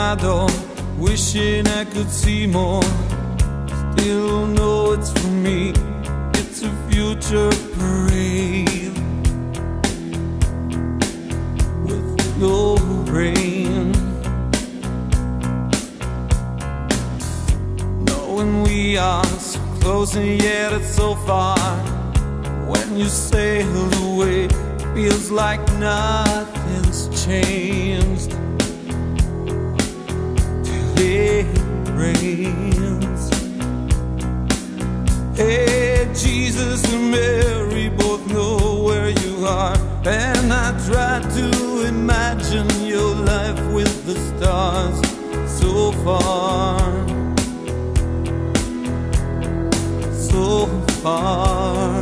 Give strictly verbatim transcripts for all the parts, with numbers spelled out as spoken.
my door, wishing I could see more. Still know it's for me, it's a future parade with no rain. Knowing we are so close and yet it's so far. When you sail away, feels like nothing's changed till it rains. Hey, Jesus and Mary both know where you are, and I try to imagine your life with the stars so far, so far.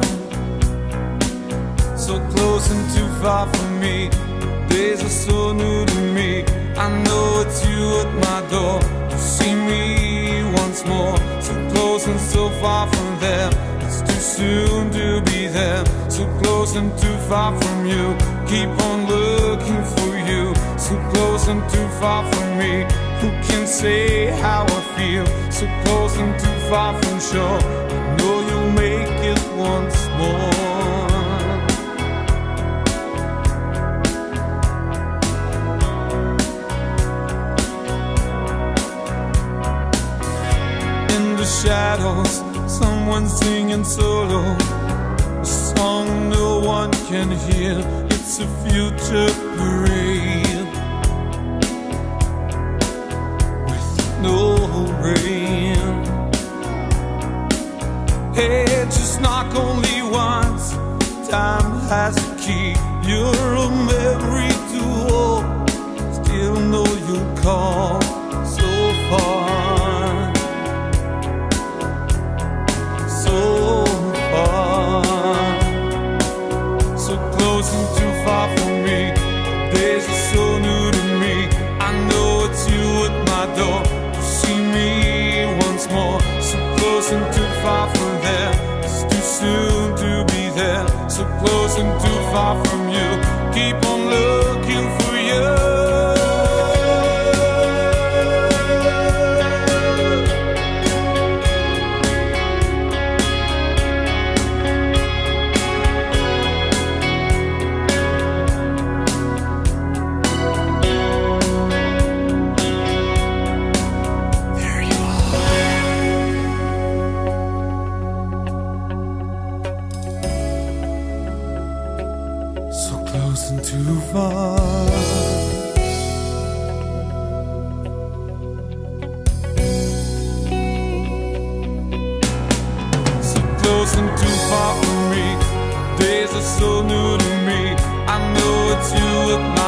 So close and too far from me, days are so new to me. I know it's you at my door to see me once more. So close and so far from there, it's too soon to be there. So close and too far from you, keep on looking for you. So close and too far from me, who can say how I feel? So close and too far from shore, I know you'll make it once more. Shadows, someone singing solo, a song no one can hear. It's a future parade with no rain. Hey, just knock only once, time has a key. You're a memory to hold, still know you'll call so far. So far, so close and too far from me. Days are so new to me. I know it's you at my door to see me once more. So close and too far from there, it's too soon to be there. So close and too far from you, keep on looking for you. Close and too far. So close and too far from me, days are so new to me. I know it's you at my